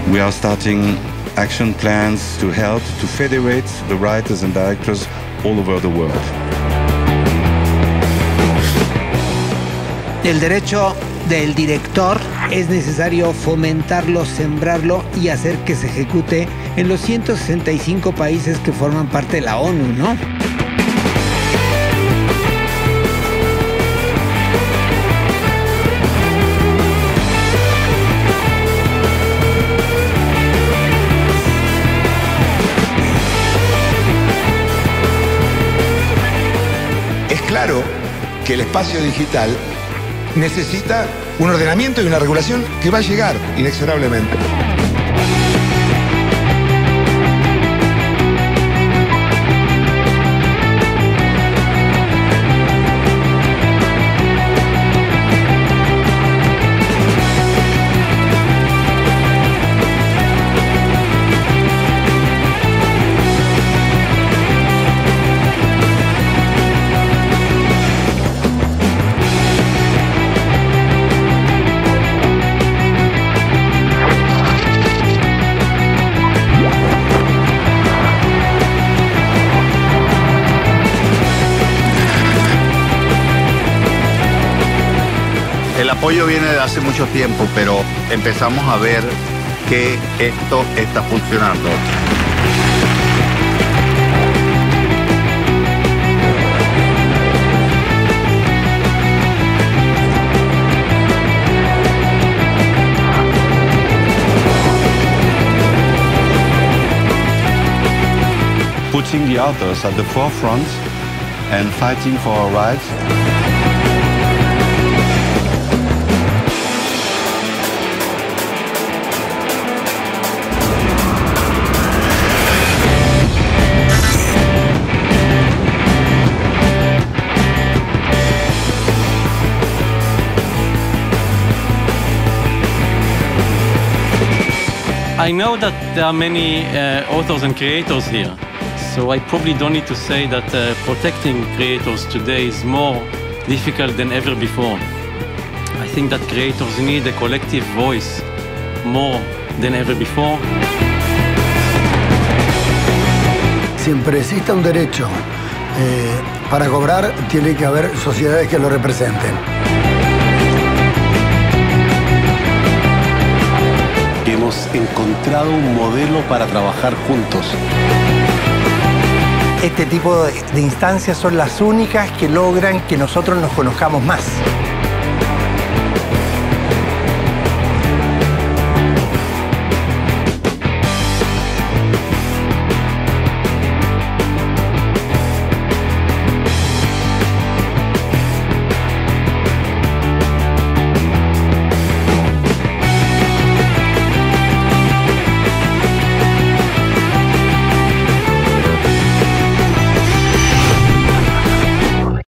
We are starting action plans to help to federate the writers and directors all over the world. El derecho del director es necesario fomentarlo, sembrarlo y hacer que se ejecute en los 165 países que forman parte de la ONU, ¿no? Es claro que el espacio digital necesita un ordenamiento y una regulación que va a llegar inexorablemente. El apoyo viene de hace mucho tiempo, pero empezamos a ver que esto está funcionando. Putting the authors at the forefront and fighting for our rights. I know that there are many authors and creators here, so I probably don't need to say that protecting creators today is more difficult than ever before. I think that creators need a collective voice more than ever before. Siempre exista un derecho para cobrar, tiene que haber sociedades que lo representen. Hemos encontrado un modelo para trabajar juntos. Este tipo de instancias son las únicas que logran que nosotros nos conozcamos más.